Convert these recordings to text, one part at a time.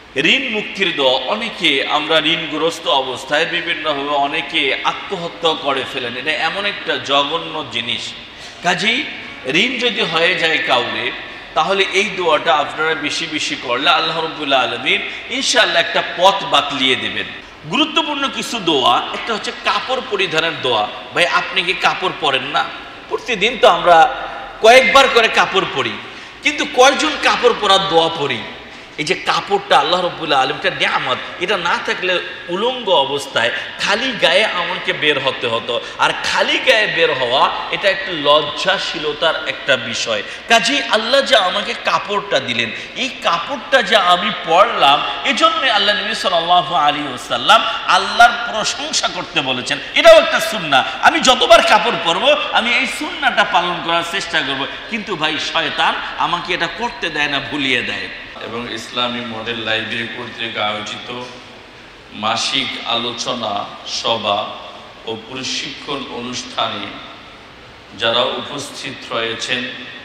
ঋণ মুক্তির দোয়া। অনেকে আমরা ঋণগ্রস্ত অবস্থায় বিভিন্নভাবে অনেকে আত্মহত্যা করে ফেলেন। এটা এমন একটা জঘন্য জিনিস। কাজেই ঋণ যদি হয়ে যায় কাউরে, তাহলে এই দোয়াটা আপনারা বেশি বেশি করলে আল্লাহ রাব্বুল আলামিন ইনশাআল্লাহ একটা পথ বাতলিয়ে দেবেন। গুরুত্বপূর্ণ কিছু দোয়া, একটা হচ্ছে কাপড় পরিধানের দোয়া। ভাই, আপনি কি কাপড় পরেন না? প্রতিদিন তো আমরা কয়েকবার করে কাপড় পরি, কিন্তু কয়জন কাপড় পরার দোয়া পড়ি? এই যে কাপড়টা আল্লাহ রাব্বুল আলামিন একটা নিয়ামত, এটা না থাকলে উলঙ্গ অবস্থায় খালি গায়ে আমাকে বের হতে হতো। আর খালি গায়ে বের হওয়া এটা একটা লজ্জাশীলতার একটা বিষয়। কাজেই আল্লাহ যে আমাকে কাপড়টা দিলেন, এই কাপড়টা যে আমি পরলাম, এজন্য আল্লাহ নবী সাল্লাল্লাহু আলাইহি ওয়াসাল্লাম আল্লাহর প্রশংসা করতে বলেছেন। এটাও একটা সুন্নাহ। আমি যতবার কাপড় পরবো আমি এই সুন্নাহটা পালন করার চেষ্টা করব, কিন্তু ভাই শয়তান আমাকে এটা করতে দেয় না, ভুলিয়ে দেয়। এবং ইসলামী মডেল লাইব্রেরি কর্তৃক আয়োজিত মাসিক আলোচনা সভা ও প্রশিক্ষণ অনুষ্ঠানে যারা উপস্থিত রয়েছেন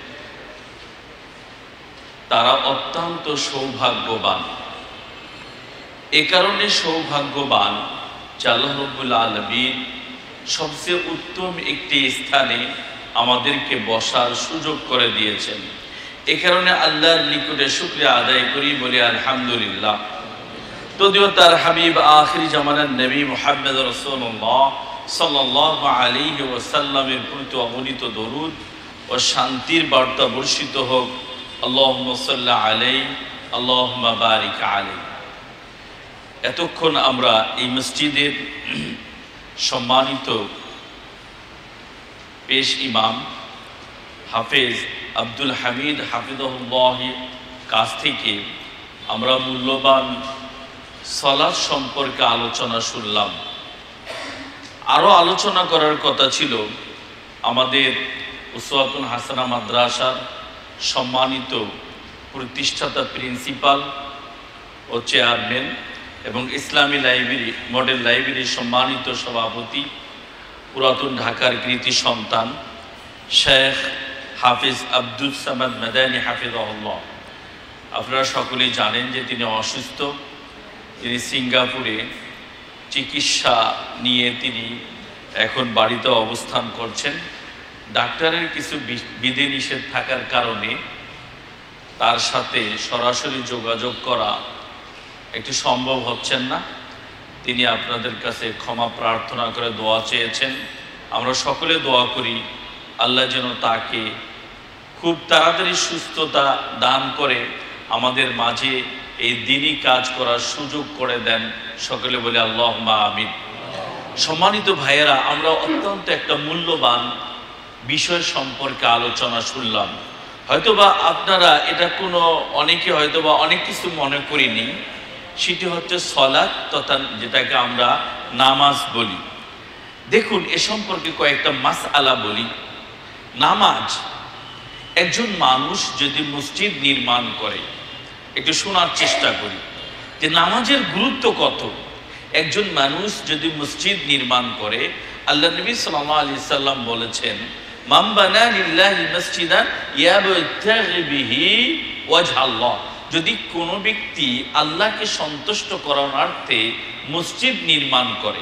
তারা অত্যন্ত সৌভাগ্যবান। এ কারণে সৌভাগ্যবান যে আল্লাহ রাব্বুল আলামিন সবচেয়ে উত্তম একটি স্থানে আমাদেরকে বসার সুযোগ করে দিয়েছেন। এ কারণে আল্লাহর নিকটে শুকরিয়া আদায় করি, বলি আলহামদুলিল্লাহ। যদিও তার হাবিব আখিরি জামানার নবী মুহাম্মদ রাসূলুল্লাহ সাল্লাল্লাহু আলাইহি ওয়াসাল্লামের প্রতি অগণিত দরুদ ও শান্তির বার্তা বর্ষিত হোক। আল্লাহুম্মা সাল্লি আলাইহি আল্লাহুম্মা বারিক আলাইহি। এতক্ষণ আমরা এই মসজিদের সম্মানিত পেশ ইমাম হাফেজ আব্দুল হামিদ হাফিজাহুল্লাহ কাছ থেকে আমরা মূল্যবান সালাত সম্পর্কে আলোচনা শুনলাম। আরও আলোচনা করার কথা ছিল আমাদের উসওয়াতুন হাসানা মাদ্রাসার সম্মানিত প্রতিষ্ঠাতা প্রিন্সিপাল ও চেয়ারম্যান এবং ইসলামী লাইব্রেরি মডেল লাইব্রেরির সম্মানিত সভাপতি, পুরাতন ঢাকার কৃতি সন্তান শেখ হাফিজ আব্দুল সামাদ মাদানী হাফিজাহুল্লাহ। আপনারা সকলেই জানেন যে তিনি অসুস্থ। তিনি সিঙ্গাপুরে চিকিৎসা নিয়ে তিনি এখন বাড়িতে অবস্থান করছেন। ডাক্তারের কিছু বিধিনিষেধ থাকার কারণে তার সাথে সরাসরি যোগাযোগ করা একটু সম্ভব হচ্ছেন না। তিনি আপনাদের কাছে ক্ষমা প্রার্থনা করে দোয়া চেয়েছেন। আমরা সকলে দোয়া করি আল্লাহ যেন তাকে খুব তাড়াতাড়ি সুস্থতা দান করে আমাদের মাঝে এই দিনই কাজ করার সুযোগ করে দেন। সকলে বলে আল্লাহুম্মা আমিন। সম্মানিত ভাইয়েরা, আমরা অত্যন্ত একটা মূল্যবান বিষয় সম্পর্কে আলোচনা শুনলাম। হয়তোবা আপনারা এটা অনেকে হয়তোবা অনেক কিছু মনে করিনি। সেটি হচ্ছে সালাত, তথা যেটাকে আমরা নামাজ বলি। দেখুন, এ সম্পর্কে কয়েকটা মাসআলা বলি। নামাজ, একজন মানুষ যদি মসজিদ নির্মাণ করে, একটু শোনার চেষ্টা করি যে নামাজের গুরুত্ব কত। একজন মানুষ যদি মসজিদ নির্মাণ করে, আল্লাহ নবী সাল্লাল্লাহু আলাইহি সাল্লাম বলেছেন, মান বানা লিল্লাহি মসজিদান ইয়াবতাগি বিহি ওয়াজহাল্লাহ। যদি কোনো ব্যক্তি আল্লাহকে সন্তুষ্ট করার মসজিদ নির্মাণ করে,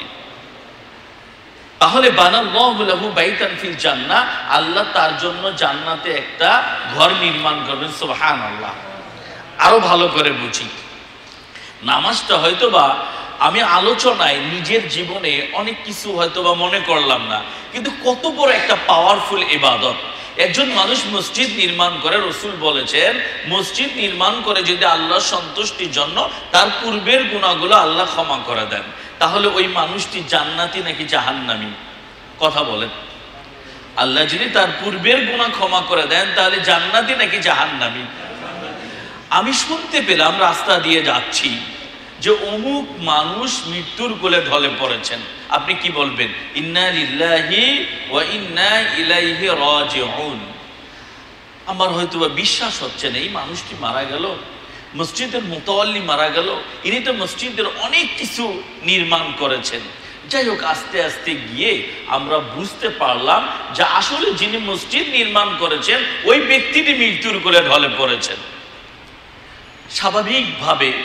তাহলে বানাল্লাহু লাহু বাইতান ফিল জান্নাহ, আল্লাহ তার জন্য জান্নাতে একটা ঘর নির্মাণ করবেন। সুবহানাল্লাহ। আরো ভালো করে বুঝি, নামাজটা হয়তোবা আমি আলোচনায় নিজের জীবনে অনেক কিছু হয়তোবা মনে করলাম না, কিন্তু কত বড় একটা পাওয়ারফুল ইবাদত। একজন মানুষ মসজিদ নির্মাণ করে, রাসূল বলেছেন মসজিদ নির্মাণ করে যদি আল্লাহর সন্তুষ্টির জন্য তার পূর্বের গুনাহগুলো আল্লাহ ক্ষমা করে দেন, তাহলে ওই মানুষটি জান্নাতি নাকি জাহান্নামী? কথা বলেন। আল্লাহ যদি তার পূর্বের গুনাহ ক্ষমা করে দেন, তাহলে জান্নাতি নাকি জাহান্নামী? আমি শুনতে পেলাম রাস্তা দিয়ে যাচ্ছি যে অমুক মানুষ মৃত্যুর কোলে ঢলে পড়েছেন। আপনি কি বলবেন? ইন্না লিল্লাহি ওয়া ইন্না ইলাইহি রাজিউন। আমার হয়তোবা বিশ্বাস হচ্ছে না, এই মানুষটি মারা গেল, মসজিদের মুতাওয়াল্লি মারা গেল, ইনি তো মসজিদের অনেক কিছু নির্মাণ করেছেন। যাই হোক, আস্তে আস্তে গিয়ে আমরা বুঝতে পারলাম যে আসলে যিনি মসজিদ নির্মাণ করেছেন ওই ব্যক্তিটি মৃত্যুর কোলে ঢলে পড়েছেন। স্বাভাবিকভাবে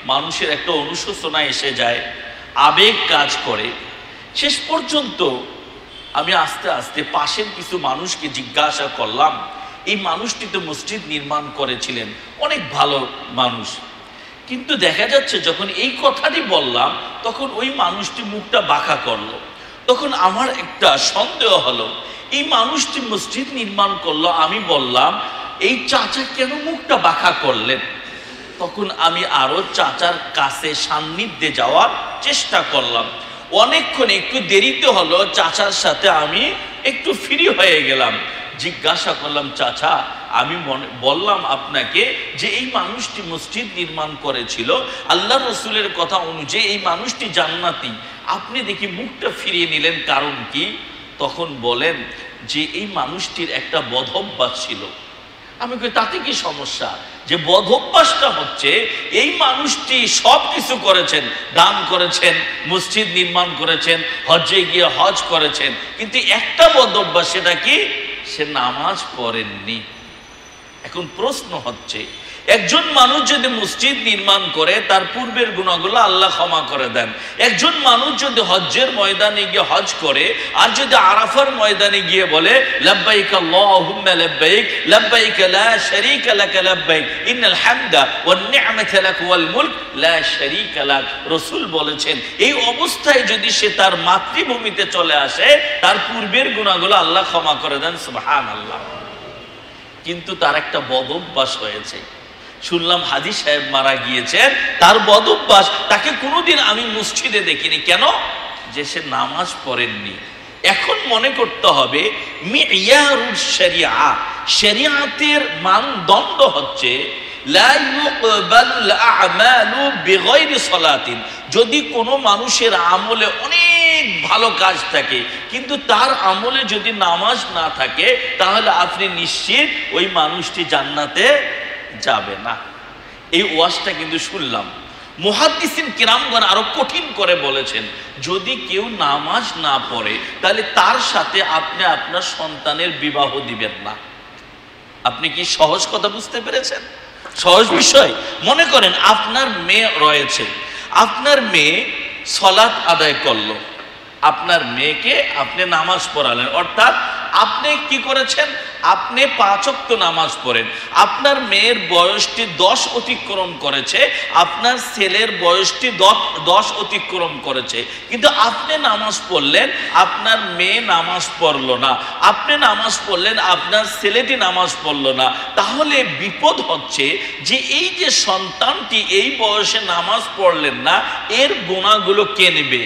মানুষের একটা অনুশোচনা এসে যায়, আবেগ কাজ করে। শেষ পর্যন্ত আমি আস্তে আস্তে পাশের কিছু মানুষকে জিজ্ঞাসা করলাম, এই মানুষটি তো মসজিদ নির্মাণ করেছিলেন, অনেক ভালো মানুষ, কিন্তু দেখা যাচ্ছে যখন এই কথাটি বললাম তখন ওই মানুষটি মুখটা বাঁকা করলো। তখন আমার একটা সন্দেহ হলো, এই মানুষটি মসজিদ নির্মাণ করলো, আমি বললাম এই চাচা কেন মুখটা বাঁকা করলেন? তখন আমি আরো চাচার কাছে সান্নিধ্যে যাওয়ার চেষ্টা করলাম। অনেকক্ষণ, একটু দেরিতে হলো, চাচার সাথে আমি একটু ফ্রি হয়ে গেলাম। জিজ্ঞাসা করলাম, চাচা আমি বললাম আপনাকে যে এই মানুষটি মসজিদ নির্মাণ করেছিল, আল্লাহ রসুলের কথা অনুযায়ী এই মানুষটি জান্নাতি, আপনি দেখি মুখটা ফিরিয়ে নিলেন, কারণ কি? তখন বলেন যে এই মানুষটির একটা বদঅভ্যাস ছিল। আমি কই তাতে কি সমস্যা? যে বদঅভ্যাসটা হচ্ছে এই মানুষটি সব কিছু করেছেন, দান করেছেন, মসজিদ নির্মাণ করেছেন, হজ্জে গিয়ে হজ করেছেন, কিন্তু একটা বদঅভ্যাস, সেটা কি? সে নামাজ পড়েননি। এখন প্রশ্ন হচ্ছে, একজন মানুষ যদি মসজিদ নির্মাণ করে তার পূর্বের গুনাহগুলো আল্লাহ ক্ষমা করে দেন। একজন মানুষ যদি হজ্জের ময়দানে গিয়ে হজ করে আর যদি আরাফার ময়দানে গিয়ে বলে লাব্বাইক আল্লাহুম্মা লাব্বাইক লাব্বাইক লা শারীকা লাক লাব্বাইক ইন্নাল হামদা ওয়ান নি'মাতা লাক ওয়াল মুলক লা শারীকা লাক, রাসূল বলেছেন এই অবস্থায় যদি সে তার মাতৃভূমিতে চলে আসে তার পূর্বের গুনাহগুলো আল্লাহ ক্ষমা করে দেন, সুবহানাল্লাহ। কিন্তু তার একটা বদঅভ্যাস হয়েছে। শুনলাম হাজী সাহেব মারা গিয়েছেন, তার বদঅভ্যাস, তাকে কোনোদিন আমি মসজিদে দেখিনি। কেন? যে সে নামাজ পড়েননি। এখন মনে করতে হবে মিয়ারুশ শরিয়া, শরিয়াতের মানদণ্ড হচ্ছে লা ইউকবালুল আমালু বিগাইরি সালাতিন। যদি কোনো মানুষের আমলে অনেক ভালো কাজ থাকে কিন্তু তার আমলে যদি নামাজ না থাকে তাহলে আপনি নিশ্চিত ওই মানুষটি জান্নাতে যাবে না। এই ওয়াজটা কিন্তু শুনলাম। মুহাদ্দিসিন কিরামগণ আরো কঠিন করে বলেছেন, যদি কেউ নামাজ না পড়ে তাহলে তার সাথে আপনি আপনার সন্তানের বিবাহ দিবেন না। আপনি কি সহজ কথা বুঝতে পেরেছেন? সহজ বিষয়। মনে করেন আপনার মেয়ে রয়েছে, আপনার মেয়ে সালাত আদায় করলো, আপনার মেয়েকে আপনি নামাজ পড়ালেন, অর্থাৎ আপনি কি করেছেন? আপনি 5 ওয়াক্ত নামাজ পড়েন। আপনার মেয়ের বয়সটি 10 অতিক্রম করেছে, আপনার ছেলের বয়সটি 10 অতিক্রম করেছে, কিন্তু আপনি নামাজ পড়লেন, আপনার মেয়ে নামাজ পড়লো না। আপনি নামাজ পড়লেন, আপনার ছেলেটি নামাজ পড়লো না। তাহলে বিপদ হচ্ছে যে এই যে সন্তানটি এই বয়সে নামাজ পড়লেন না, এর গুনাহগুলো কে নেবে?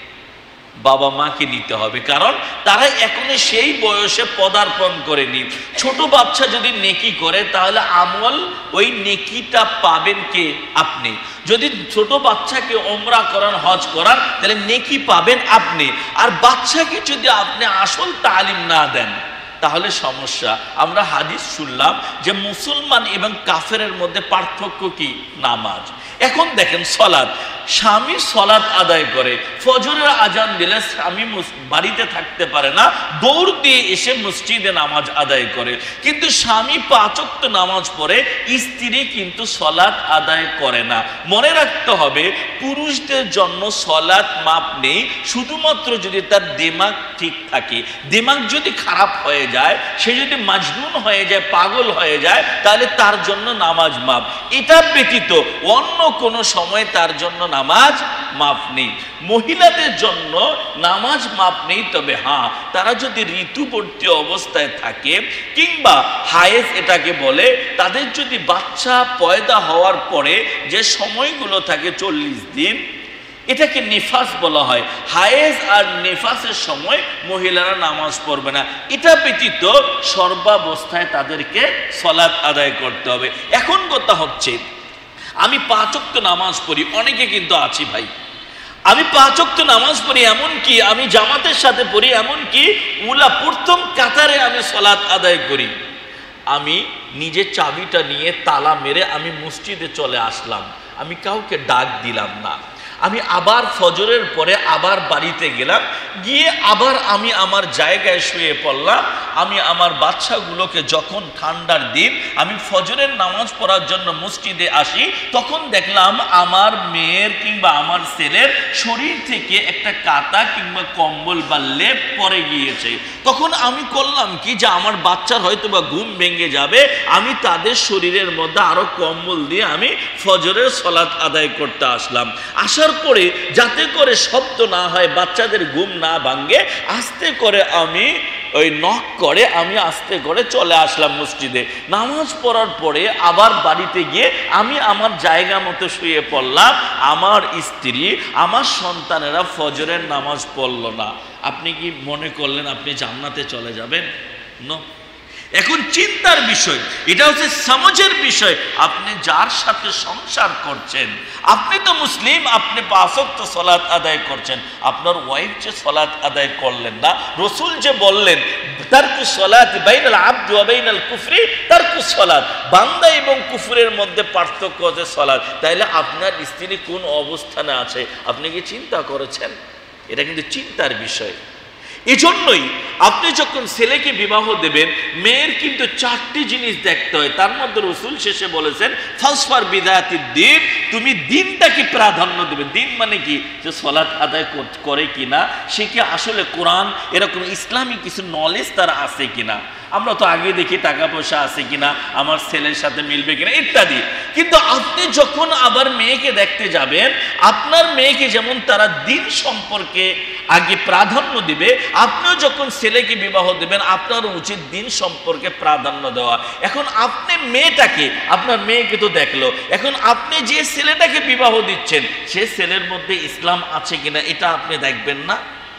বাবা মাকে নিতে হবে, কারণ তারা এখনো সেই বয়সে পদার্পণ করেনি। ছোট বাচ্চা যদি নেকি করে তাহলে আমল ওই নেকিটা পাবেন কে? আপনি। যদি ছোট বাচ্চাকে ওমরা করান, হজ করান, তাহলে নেকি পাবেন আপনি। আর বাচ্চাকে যদি আপনি আসল তালিম না দেন তাহলে সমস্যা। আমরা হাদিস শুনলাম যে মুসলমান এবং কাফেরের মধ্যে পার্থক্য কি? নামাজ। এখন দেখেন সালাত, স্বামী সালাত আদায় করে, ফজরের আজান দিলে স্বামী বাড়িতে থাকতে পারে না, দৌড় দিয়ে এসে মসজিদে নামাজ আদায় করে, কিন্তু স্বামী 5 ওয়াক্ত নামাজ পড়ে, স্ত্রী কিন্তু সালাত আদায় করে না। মনে রাখতে হবে পুরুষদের জন্য সালাত মাপ নেই, শুধুমাত্র যদি তার দিমাগ ঠিক থাকে। দিমাগ যদি খারাপ হয়ে যায়, সে যদি মাজনুন হয়ে যায়, পাগল হয়ে যায়, তাহলে তার জন্য নামাজ মাপ। এটা ব্যতীত অন্য কোনো সময় তার জন্য নামাজ মাপ নেই। মহিলাদের জন্য নামাজ মাপ নেই, তবে হ্যাঁ, তারা যদি ঋতুবর্তী অবস্থায় থাকে কিংবা হায়েজ এটাকে বলে, তাদের যদি বাচ্চা পয়দা হওয়ার পরে যে সময়গুলো থাকে 40 দিন, এটাকে নিফাস বলা হয়। হায়েজ আর নিফাসের সময় মহিলারা নামাজ পড়বে না। এটা ব্যতীত সর্বাবস্থায় তাদেরকে সালাত আদায় করতে হবে। এখন কথা হচ্ছে, আমি 5 ওয়াক্ত নামাজ পড়ি, অনেকে কিন্তু আছি ভাই, আমি 5 ওয়াক্ত নামাজ পড়ি, এমনকি আমি জামাতের সাথে পড়ি, এমনকি প্রথম কাতারে আমি সালাত আদায় করি। আমি নিজে চাবিটা নিয়ে তালা মেরে আমি মসজিদে চলে আসলাম, আমি কাউকে ডাক দিলাম না। আমি আবার ফজরের পরে আবার বাড়িতে গেলাম, গিয়ে আবার আমি আমার জায়গায় শুয়ে পড়লাম। আমি আমার বাচ্চাগুলোকে যখন ঠান্ডার দিন আমি ফজরের নামাজ পড়ার জন্য মসজিদে আসি, তখন দেখলাম আমার মেয়ের কিংবা আমার ছেলের শরীর থেকে একটা কাঁথা কিংবা কম্বল বা লেপ পরে গিয়েছে। তখন আমি করলাম কি, যে আমার বাচ্চার হয়তো বা ঘুম ভেঙে যাবে, আমি তাদের শরীরের মধ্যে আরো কম্বল দিয়ে আমি ফজরের সালাত আদায় করতে আসলাম। আসার পরে যাতে করে শব্দ না হয়, বাচ্চাদের ঘুম না ভাঙে, আস্তে করে আমি ওই নক করে আমি আস্তে করে চলে আসলাম মসজিদে। নামাজ পড়ার পরে আবার বাড়িতে গিয়ে আমি আমার জায়গা মতো শুয়ে পড়লাম। আমার স্ত্রী, আমার সন্তানেরা ফজরের নামাজ পড়ল না। আপনি কি মনে করলেন আপনি জান্নাতে চলে যাবেন? না। এখন চিন্তার বিষয়, এটা হচ্ছে সমাজের বিষয়। আপনি যার সাথে সংসার করছেন, আপনি তো মুসলিম, আপনি 5 ওয়াক্ত সালাত আদায় করছেন, আপনার ওয়াইফ যে সালাত আদায় করলেন না, রাসূল যে বললেন তারকুস সালাত বাইনাল আবদি ওয়া বাইনাল কুফরি তারকুস সালাত, বান্দা এবং কুফরের মধ্যে পার্থক্য হচ্ছে সালাত। তাইলে আপনার স্ত্রী কোন অবস্থানে আছে আপনি কি চিন্তা করেছেন? এটা কিন্তু চিন্তার বিষয়। এজন্যই আপনি যখন ছেলেকে বিবাহ দেবেন, মেয়ের কিন্তু 4টি জিনিস দেখতে হয়। তার মধ্যে রাসূল শেষে বলেছেন ফাসফার বিদায়াতিদ দ্বীন, তুমি দিনটাকে প্রাধান্য দেবে। দিন মানে কি, যে সালাত আদায় করে কিনা, সে কি আসলে কোরআন এরকম ইসলামিক কিছু নলেজ তার আছে কিনা। আমরা তো আগে দেখি টাকা পয়সা আছে কিনা, আমার ছেলের সাথে মিলবে কিনা ইত্যাদি। কিন্তু আপনি যখন আবার মেয়েকে দেখতে যাবেন, আপনার মেয়েকে যেমন তারা দিন সম্পর্কে আগে প্রাধান্য দিবে, আপনিও যখন ছেলেকে বিবাহ দেবেন আপনারও উচিত দিন সম্পর্কে প্রাধান্য দেওয়া। এখন আপনি মেয়েটাকে, আপনার মেয়েকে তো দেখলো, এখন আপনি যে ছেলেটাকে বিবাহ দিচ্ছেন সে ছেলের মধ্যে ইসলাম আছে কিনা এটা আপনি দেখবেন না?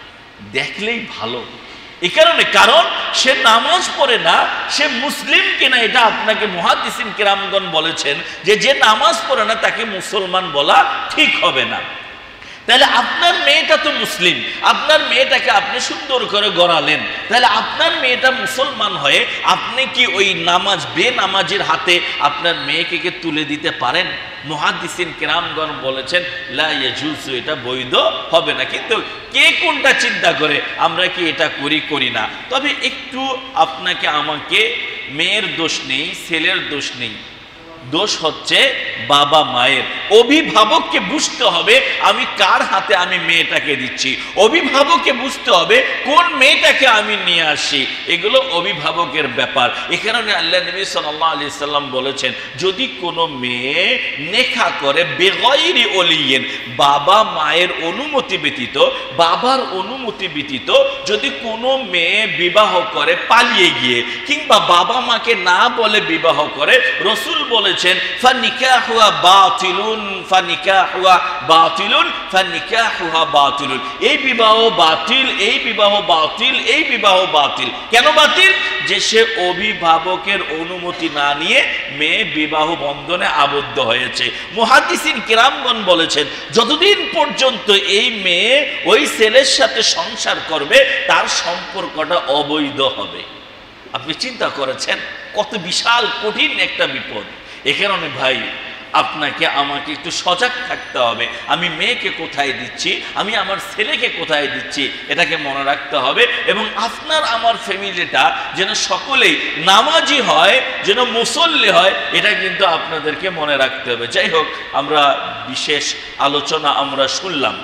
দেখলেই ভালো। এই কারণে, কারণ সে নামাজ পড়ে না, সে মুসলিম কিনা এটা আপনাকে মুহাদ্দিসিন কিরামগণ বলেছেন যে নামাজ পড়ে না তাকে মুসলমান বলা ঠিক হবে না। তাহলে আপনার মেয়েটা তো মুসলিম, আপনার মেয়েটাকে আপনি সুন্দর করে গড়ালেন, তাহলে আপনার মেয়েটা মুসলমান হয়ে আপনি কি ওই নামাজ বেনামাজির হাতে আপনার মেয়েকে তুলে দিতে পারেন? মুহাদ্দিসিন কিরামগণ বলেছেন লা ইয়াজুজু, এটা বৈধ হবে না। কিন্তু কে কোনটা চিন্তা করে, আমরা কি এটা করি না। তবে একটু আপনাকে আমাকে, মেয়ের দোষ নেই, ছেলের দোষ নেই, দোষ হচ্ছে বাবা মায়ের। অভিভাবককে বুঝতে হবে আমি কার হাতে আমি মেয়েটাকে দিচ্ছি, অভিভাবককে বুঝতে হবে কোন মেয়েটাকে আমি নিয়ে আসি, এগুলো অভিভাবকের ব্যাপার। এ কারণে আল্লাহ নবী সাল্লাল্লাহু আলাইহি সাল্লাম বলেছেন, যদি কোনো মেয়ে নেকা করে বেগয়রি ওলিয়িন, বাবা মায়ের অনুমতি ব্যতীত, বাবার অনুমতি ব্যতীত যদি কোনো মেয়ে বিবাহ করে পালিয়ে গিয়ে, কিংবা বাবা মাকে না বলে বিবাহ করে, রাসূল বলে ফানিকাহুহা বাতিলুন ফানিকাহুহা বাতিলুন ফানিকাহুহা বাতিলুন, এই বিবাহ বাতিল, এই বিবাহ বাতিল, এই বিবাহ বাতিল। কেন বাতিল? যে সে অভিভাবকের অনুমতি না নিয়ে মেয়ে বিবাহ বন্ধনে আবদ্ধ হয়েছে। মুহাদ্দিসিন কিরামগণ বলেছেন যতদিন পর্যন্ত এই মেয়ে ওই ছেলের সাথে সংসার করবে তার সম্পর্কটা অবৈধ হবে। আপনি চিন্তা করেছেন কত বিশাল কঠিন একটা বিপদ। এ কারণে ভাই, আপনাকে আমাকে একটু সজাগ থাকতে হবে। আমি মেয়েকে কোথায় দিচ্ছি, আমি আমার ছেলেকে কোথায় দিচ্ছি, এটাকে মনে রাখতে হবে। এবং আপনার আমার ফ্যামিলিটা যেন সকলেই নামাজি হয়, যেন মুসল্লি হয়, এটা কিন্তু আপনাদেরকে মনে রাখতে হবে। যাই হোক, আমরা বিশেষ আলোচনা আমরা শুনলাম।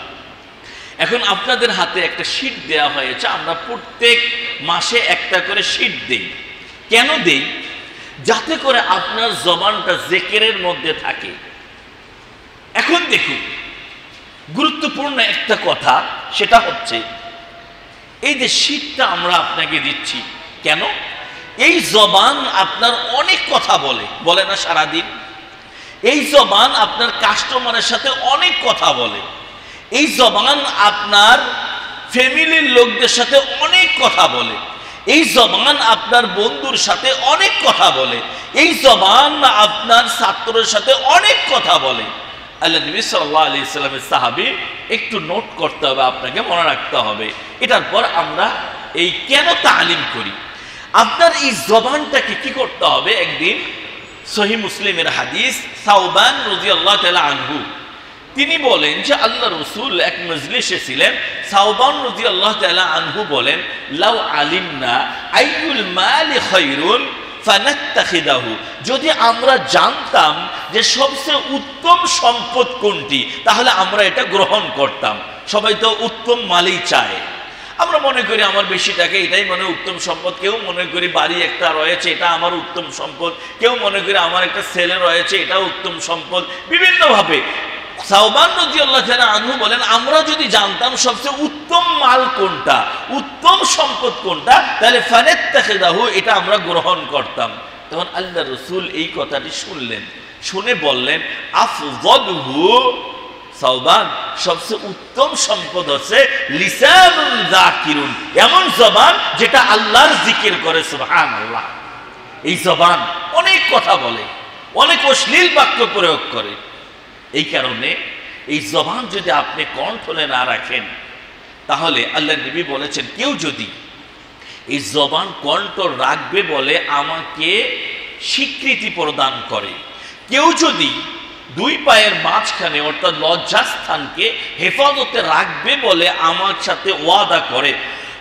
এখন আপনাদের হাতে একটা শীট দেওয়া হয়েছে, আমরা প্রত্যেক মাসে একটা করে শীট দেই। কেন দেই? যাতে করে আপনার জবানটা জিকিরের মধ্যে থাকে। এখন দেখুন, গুরুত্বপূর্ণ একটা কথা, সেটা হচ্ছে এই যে শীটটা আমরা আপনাকে দিচ্ছি, কেন? এই জবান আপনার অনেক কথা বলে না সারাদিন। এই জবান আপনার কাস্টমারের সাথে অনেক কথা বলে। এই জবান আপনার ফ্যামিলির লোকদের সাথে অনেক কথা বলে। এই জবান আপনার বন্ধুর সাথে অনেক কথা বলে। এই জবান আপনার ছাত্রের সাথে অনেক কথা বলে। আল্লাহ নবী সাল্লাল্লাহু আলাইহি সাল্লামের সাহাবী, একটু নোট করতে হবে, আপনাকে মনে রাখতে হবে। এটার পর আমরা এই কেন তালিম করি, আপনার এই জবানটাকে কি করতে হবে। একদিন সহিহ মুসলিমের হাদিস, সাওবান রাদিয়াল্লাহু তাআলা আনহু তিনি বলেন যে আল্লাহ রসুল এক মজলিসে ছিলেন, সাওবান রাদিয়াল্লাহু তাআলা আনহু বলেন, লাউ আলিমনা আইয়ুল মালি খায়রুন ফানাত্তাখিদাহু, যদি আমরা জানতাম যে সবচেয়ে উত্তম সম্পদ কোনটি তাহলে আমরা এটা গ্রহণ করতাম। সবাই তো উত্তম মালই চায়। আমরা মনে করি আমার বেশি টাকা, এটাই মনে উত্তম সম্পদ। কেউ মনে করি বাড়ি একটা রয়েছে, এটা আমার উত্তম সম্পদ। কেউ মনে করি আমার একটা ছেলে রয়েছে, এটা উত্তম সম্পদ। বিভিন্নভাবে সাওবান রাদিয়াল্লাহু তাআলা আনহু বলেন, আমরা যদি জানতাম সবচেয়ে উত্তম মাল কোনটা, উত্তম সম্পদ কোনটা, তাহলে ফানাত্তাখিদাহু, এটা আমরা গ্রহণ করতাম। তখন আল্লাহ রাসূল এই কথাটি শুনলেন, শুনে বললেন, আফযালুহু, সাওবান, সবচেয়ে উত্তম সম্পদ হচ্ছে লিসানুন যাকিরুন, এমন জবান যেটা আল্লাহর জিকির করে। সুবহানাল্লাহ। এই জবান অনেক কথা বলে, অনেক অশ্লীল বাক্য প্রয়োগ করে। এই কারণে এই জবান যদি আপনি কন্ট্রোলে না রাখেন, তাহলে আল্লাহ নবী বলেছেন, কেউ যদি এই জবান কন্ট্রোল রাখবে বলে আমাকে স্বীকৃতি প্রদান করে, কেউ যদি দুই পায়ের মাঝখানে অর্থাৎ লজ্জাস্থানকে হেফাজতে রাখবে বলে আমার সাথে ওয়াদা করে,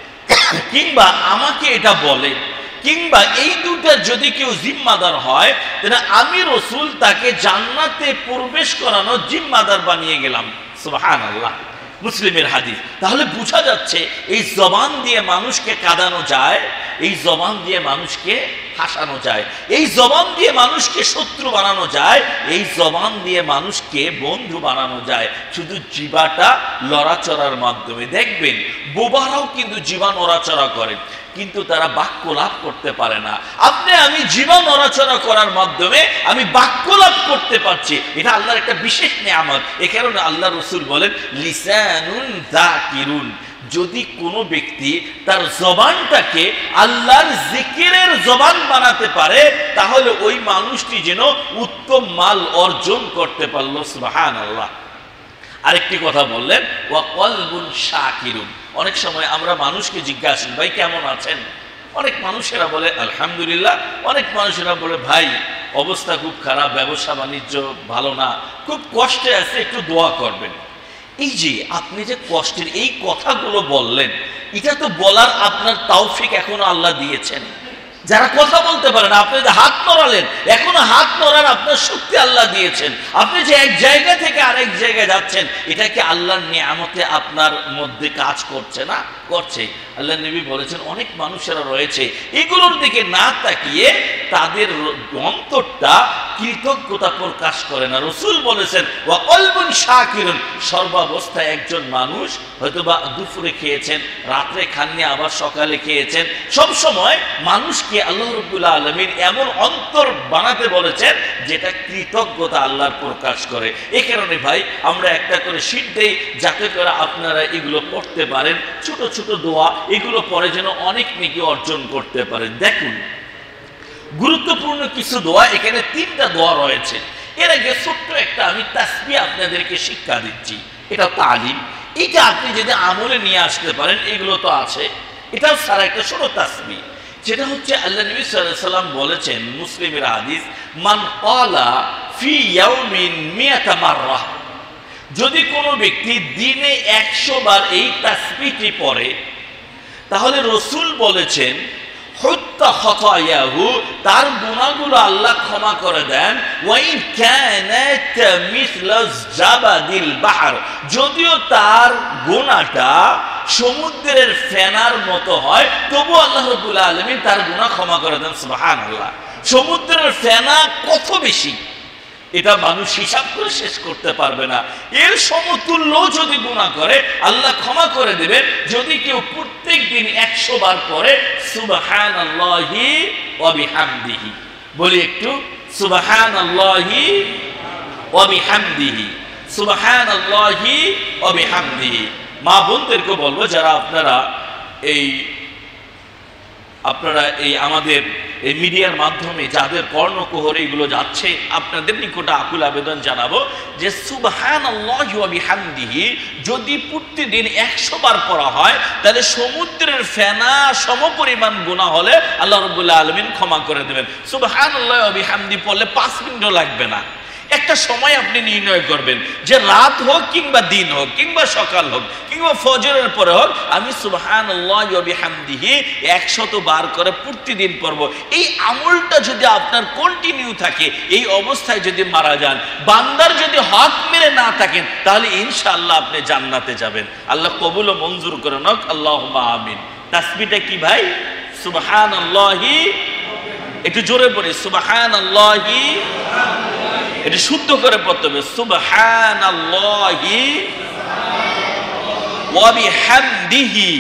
কিংবা আমাকে এটা বলে, কিংবা এই দুটা যদি কেউ জিম্মাদার হয়, তাহলে আমি রসুল তাকে জান্নাতে প্রবেশ করানোর জিম্মাদার বানিয়ে গেলাম। সুবহানাল্লাহ। মুসলিমের হাদিস। তাহলে বোঝা যাচ্ছে এই জবান দিয়ে মানুষকে কাঁদানো যায়, এই জবান দিয়ে মানুষকে হাসানো যায়, এই জবান দিয়ে মানুষকে শত্রু বানানো যায়, এই জবান দিয়ে মানুষকে বন্ধু বানানো যায় শুধু জিবাটা লড়াচড়ার মাধ্যমে। দেখবেন বোবারাও কিন্তু জিবা নড়াচড়া করে, কিন্তু তারা বাক্য লাভ করতে পারে না। আপনি আমি জিবা নড়াচড়া করার মাধ্যমে আমি বাক্য লাভ করতে পারছি, এটা আল্লাহর একটা বিশেষ নিয়ামত। এ কারণে আল্লাহ রসুল বলেন, লিসানুন যাকিরুন, যদি কোনো ব্যক্তি তার জবানটাকে আল্লাহর জিকিরের জবান বানাতে পারে, তাহলে ওই মানুষটি যেন উত্তম মাল অর্জন করতে পারল। সুবহানাল্লাহ। আরেকটি কথা বললেন, ওয়া কলবুন শাকিরুন। অনেক সময় আমরা মানুষকে জিজ্ঞাসা করি, ভাই কেমন আছেন? অনেক মানুষেরা বলে আলহামদুলিল্লাহ, অনেক মানুষেরা বলে ভাই অবস্থা খুব খারাপ, ব্যবসা বাণিজ্য ভালো না, খুব কষ্টে আছে, একটু দোয়া করবেন। এই যে আপনি যে কষ্টের এই কথাগুলো বললেন, এটা তো বলার আপনার তৌফিক এখনো আল্লাহ দিয়েছেন। যারা কথা বলতে পারেন, আপনি যে হাত নড়ালেন, এখনো হাত নড়ার আপনার শক্তি আল্লাহ দিয়েছেন। আপনি যে এক জায়গা থেকে আরেক জায়গায় যাচ্ছেন, এটা কি আল্লাহর নিয়ামতে আপনার মধ্যে কাজ করছে না? করছে। আল্লাহ নবী বলেছেন, অনেক মানুষেরা রয়েছে এগুলোর দিকে না তাকিয়ে তাদের অন্তরটা কৃতজ্ঞতা প্রকাশ করে না। রসুল বলেছেন, ওয়া কলবুন শাকিরুন, সর্বাবস্থায় একজন মানুষ হয়তোবা দুপুরে খেয়েছেন, রাত্রে খাননি, আবার সকালে খেয়েছেন, সব সময় মানুষকে আল্লাহ রাব্বুল আলামিন এমন অন্তর বানাতে বলেছেন যেটা কৃতজ্ঞতা আল্লাহর প্রকাশ করে। এই কারণে ভাই আমরা একটা করে শীট দেই, যাতে করে আপনারা এগুলো পড়তে পারেন, ছোট ছোট দোয়া, এগুলো পরে যেন অনেক নেকি অর্জন করতে পারেন। দেখুন গুরুত্বপূর্ণ কিছু দোয়া, এখানে 3টা দোয়া রয়েছে। এর আগে ছোট্ট একটা আমি তাসবিহ আপনাদেরকে শিক্ষা দিচ্ছি, এটা তালিম। এটা আপনি যদি আমলে নিয়ে আসতে পারেন, এগুলো তো আছে, এটাও সারা একটা ছোট তাসবিহ, যেটা হচ্ছে আল্লাহ নবী সাল্লাল্লাহু আলাইহি ওয়াসাল্লাম বলেছেন, মুসলিমের হাদিস, মান ক্বালা ফি ইয়াউমিন মিয়াতা মাররা, যদি কোনো ব্যক্তি দিনে 100 বার এই তাসবিহটি পড়ে, তাহলে রসুল বলেছেন হুত্তা খাতায়াহু, তার গুনাহগুলো আল্লাহ ক্ষমা করে দেন। ওয়াইন কানাত মিসলা জাবাদিল বাহর, যদিও তার গুনাহটা সমুদ্রের ফেনার মতো হয়, তবু আল্লাহ রাব্বুল আলামিন তার গুনাহ ক্ষমা করে দেন। সুবহানাল্লাহ। সমুদ্রের ফেনা কত বেশি, এটা মানুষ হিসাব করে শেষ করতে পারবে না। এর সমতুল্য যদি গুনাহ করে আল্লাহ ক্ষমা করে দেবেন, যদি কেউ প্রত্যেক দিন 100 বার পড়ে সুবহানাল্লাহি ওয়া বিহামদিহি। বলি একটু, সুবহানাল্লাহি ওয়া বিহামদিহি, সুবহানাল্লাহি ওয়া বিহামদিহি। মা বোনদেরকে বলবো, যারা আপনারা এই আমাদের এই মিডিয়ার মাধ্যমে যাদের কর্ণকুহরে এগুলো যাচ্ছে, আপনাদের নিকটে আকুল আবেদন জানাবো যে সুবহানাল্লাহি ওয়া বিহামদিহি যদি প্রতিদিন 100 বার পড়া হয়, তাহলে সমুদ্রের ফেনা সমপরিমাণ গুনাহ হলে আল্লাহ রাব্বুল আলামিন ক্ষমা করে দেবেন। সুবহানাল্লাহি ওয়া বিহামদি পড়লে 5 মিনিটও লাগবে না। একটা সময় আপনি নির্ণয় করবেন যে রাত হোক কিংবা দিন হোক কিংবা সকাল হোক কিংবা ফজরের পরে হোক, আমি সুবহানাল্লাহি ওয়া বিহামদিহি 100 বার করে প্রতিদিন পড়ব। এই আমলটা যদি আপনার কন্টিনিউ থাকে, এই অবস্থায় যদি মারা যান, বান্দার যদি হক মেরে না থাকেন, তাহলে ইনশাআল্লাহ আপনি জান্নাতে যাবেন। আল্লাহ কবুল ও মঞ্জুর করেন, আল্লাহুম্মা আমিন। তাসবিহটা কি ভাই? সুবহানাল্লাহি, একটু জোরে পড়ি, সুবহানাল্লাহি, এটা শুদ্ধ করে পড়তে হবে, সুবহানাল্লাহি ওয়া বিহামদিহি,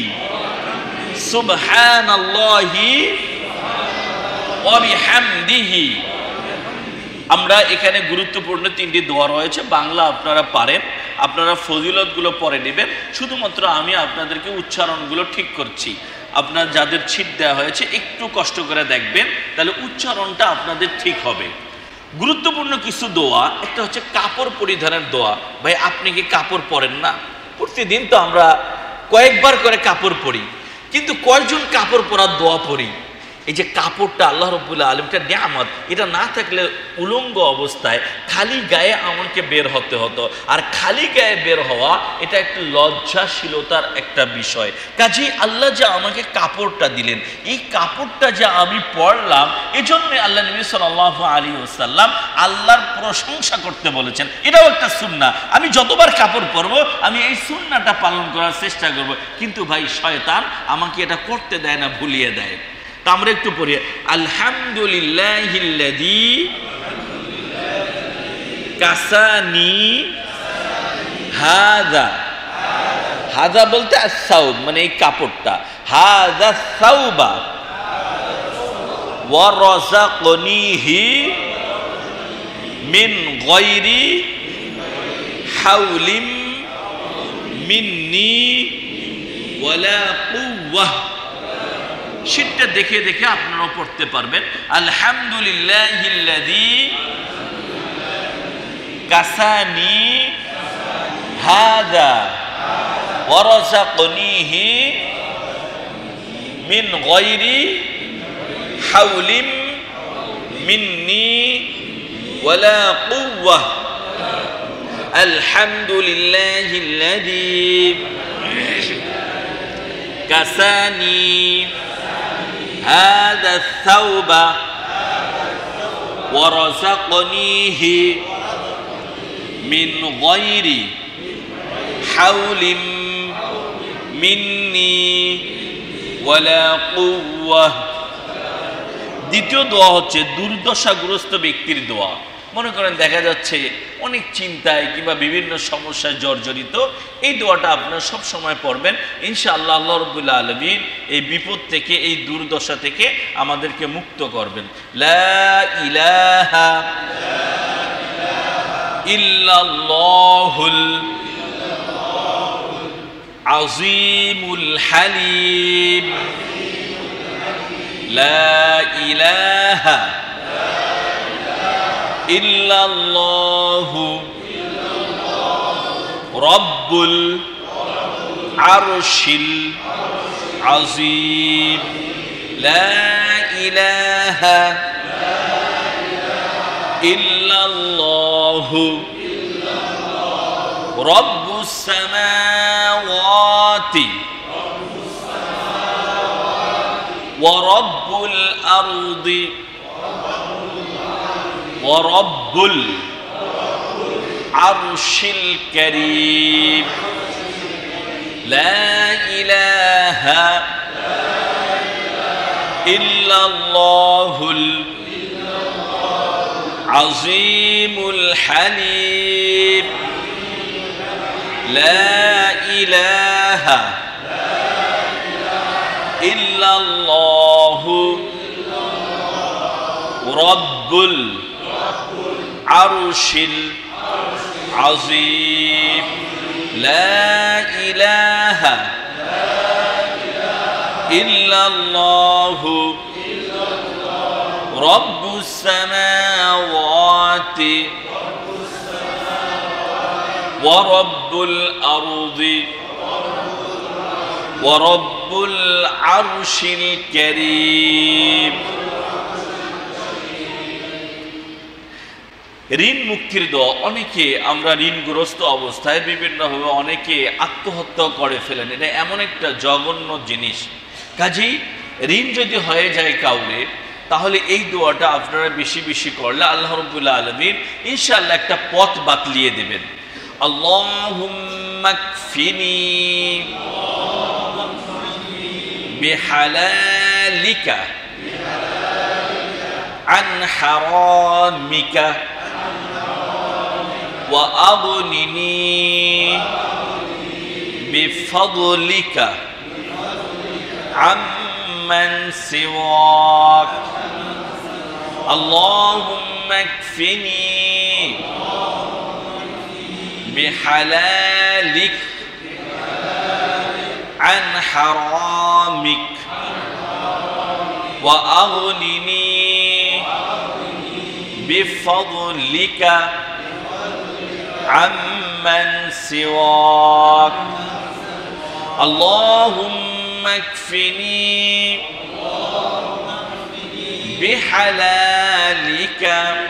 সুবহানাল্লাহি ওয়া বিহামদিহি। আমরা এখানে গুরুত্বপূর্ণ 3টি দোয়া রয়েছে, বাংলা আপনারা পারেন, আপনারা ফজিলতগুলো পরে নেবেন, শুধুমাত্র আমি আপনাদেরকে উচ্চারণগুলো ঠিক করছি। আপনার যাদের ছিট দেওয়া হয়েছে একটু কষ্ট করে দেখবেন, তাহলে উচ্চারণটা আপনাদের ঠিক হবে। গুরুত্বপূর্ণ কিছু দোয়া, একটা হচ্ছে কাপড় পরিধানের দোয়া। ভাই আপনি কি কাপড় পরেন না? প্রতিদিন তো আমরা কয়েকবার করে কাপড় পরি, কিন্তু কয়েকজন কাপড় পরার দোয়া পড়ি? এই যে কাপড়টা আল্লাহ রাব্বুল আলামিনের নিয়ামত, এটা না থাকলে উলঙ্গ অবস্থায় খালি গায়ে আমাকে বের হতে হতো, আর খালি গায়ে বের হওয়া এটা একটা লজ্জাশীলতার একটা বিষয়। কাজেই আল্লাহ যে আমাকে কাপড়টা দিলেন, এই কাপড়টা যে আমি পরলাম, এজন্য আল্লাহ নবী সাল্লাল্লাহু আলাইহি ওয়াসাল্লাম আল্লাহর প্রশংসা করতে বলেছেন। এটাও একটা সুন্নাহ। আমি যতবার কাপড় পরবো আমি এই সুন্নাহটা পালন করার চেষ্টা করব, কিন্তু ভাই শয়তান আমাকে এটা করতে দেয় না, ভুলিয়ে দেয়। তা আমরা একটু পড়ি, আলহামদুলিল্লাহিল্লাযী কাসানি হাযা। হাযা বলতে আস-সাউব, মানে এই কাপড়টা, হাযা সাউবা ওয়া রাযাকনিহি মিন গায়রি হাওলিম মিন্নি ওয়ালা কুওয়াহ। শীতটা দেখে দেখে আপনারাও পড়তে পারবেন, আলহামদুলিল্লাহিল্লাযী কাসানি হাযা ওয়া রাযাকনিহি মিন গায়রি হাওলিম মিন্নি ওয়ালা কুওয়াহ। আলহামদুলিল্লাহিল্লাযী কাসানি هذا الثوب ورزقنيه من غير حول مني ولا قوة। দ্বিতীয় দোয়া হচ্ছে দুর্দশাগ্রস্ত ব্যক্তির দোয়া। মনে করেন দেখা যাচ্ছে অনেক চিন্তায় কিংবা বিভিন্ন সমস্যায় জর্জরিত, এই দোয়াটা আপনারা সব সময় পড়বেন, ইনশাআল্লাহ আল্লাহ রাব্বুল আলামিন এই বিপদ থেকে, এই দুর্দশা থেকে আমাদেরকে মুক্ত করবেন। লা ইলাহা ইল্লাল্লাহুল আযীমুল হালিম, লা ইলাহা ইল্লাল্লাহু রব্বুল আরশিল আযীম, লা ইলাহা ইল্লাল্লাহু রব্বুস সামাওয়াতি ওয়া রব্বুল আরদি ورب العرش الكريم، لا إله إلا الله العظيم الحليم، لا إله إلا الله رب العرش العظيم، لا إله إلا الله رب السماوات ورب الأرض ورب العرش الكريم। ঋণ মুক্তির দোয়া, অনেকে আমরা ঋণগ্রস্ত অবস্থায় বিভিন্নভাবে অনেকে আত্মহত্যা করে ফেলেন। এটা এমন একটা জঘন্য জিনিস। কাজেই ঋণ যদি হয়ে যায় কাউরে, তাহলে এই দোয়াটা আপনারা বেশি বেশি করলে আল্লাহ রাব্বুল আলামিন ইনশাআল্লাহ একটা পথ বাতলিয়ে দেবেন। আল্লাহুম্মা কফিনি বিহালালিকা আন হারামিকা ওয়া আগনিনি বিফাদলিকা আম্মান সিওয়াক। اللهم اكفني بحلالك عن حرامك وأغنني بفضلك عمن سواك. اللهم اكفني بحلالك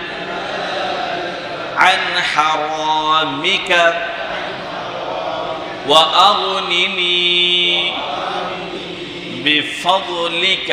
عن حرامك وأغنني بفضلك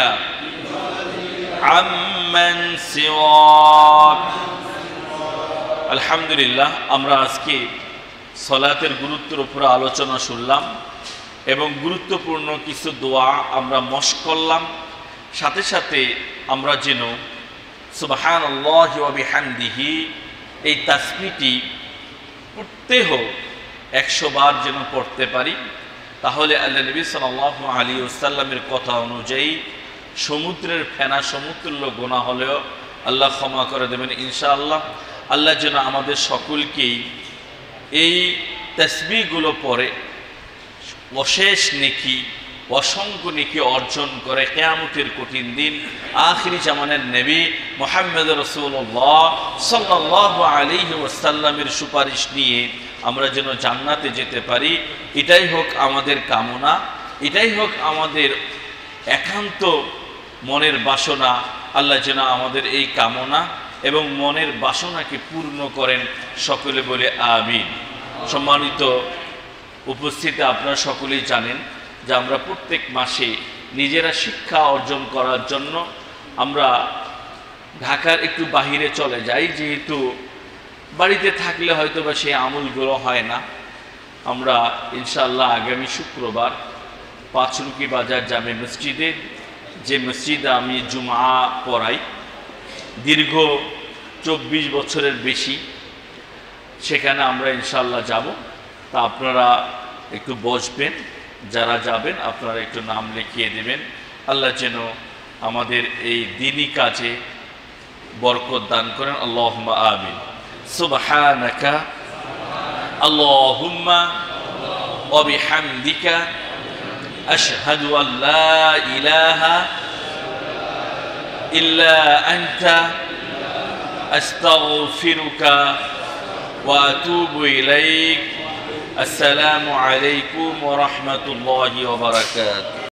عمن سواك. আলহামদুলিল্লাহ, আমরা আজকে সালাতের গুরুত্বের উপর আলোচনা শুনলাম এবং গুরুত্বপূর্ণ কিছু দোয়া আমরা মশক করলাম। সাথে সাথে আমরা যেন সুবহানাল্লাহি ওয়া বিহামদিহি এই তাসবিহটি প্রত্যহ 100 বার যেন পড়তে পারি। তাহলে আল্লাহ নবী সাল্লাল্লাহু আলাইহি ওয়াসাল্লামের কথা অনুযায়ী সমুদ্রের ফেনা সমতুল্য গুনাহ হলেও আল্লাহ ক্ষমা করে দেবেন ইনশাআল্লাহ। আল্লাহ যেন আমাদের সকলকেই এই তাসবিহগুলো পড়ে অশেষ নেকি, অসংখ্য নেকি অর্জন করে কিয়ামতের কঠিন দিন আখিরি জামানের নবী মুহাম্মদ রাসূলুল্লাহ সাল্লাল্লাহু আলাইহি ওয়াসাল্লামের সুপারিশ নিয়ে আমরা যেন জান্নাতে যেতে পারি। এটাই হোক আমাদের কামনা, এটাই হোক আমাদের একান্ত মনের বাসনা। আল্লাহ যেন আমাদের এই কামনা এবং মনের বাসনাকে পূর্ণ করেন। সকলে বলে আমিন। সম্মানিত উপস্থিতি, আপনারা সকলেই জানেন যে আমরা প্রত্যেক মাসে নিজেরা শিক্ষা অর্জন করার জন্য আমরা ঢাকার একটু বাহিরে চলে যাই, যেহেতু বাড়িতে থাকলে হয়তো বা সেই আমলগুলো হয় না। আমরা ইনশাআল্লাহ আগামী শুক্রবার পাঁচরুকি বাজার জামে মসজিদে, যে মসজিদে আমি জুমা পড়াই দীর্ঘ 24 বছরের বেশি, সেখানে আমরা ইনশাআল্লাহ যাব। তা আপনারা একটু বসবেন, যারা যাবেন আপনারা একটু নাম লিখিয়ে দেবেন। আল্লাহ যেন আমাদের এই দ্বীনি কাজে বরকত দান করেন। আল্লাহুম্মা আমিন। সুবহানাকা আল্লাহুম্মা ওয়া বিহামদিকা আশহাদু আল লা ইলাহা ইল্লা আনতা আস্তাগফিরুকা ওয়া আতুবু ইলাইক। আসসালামু আলাইকুম ওয়া রাহমাতুল্লাহি ওয়া বারাকাতুহু।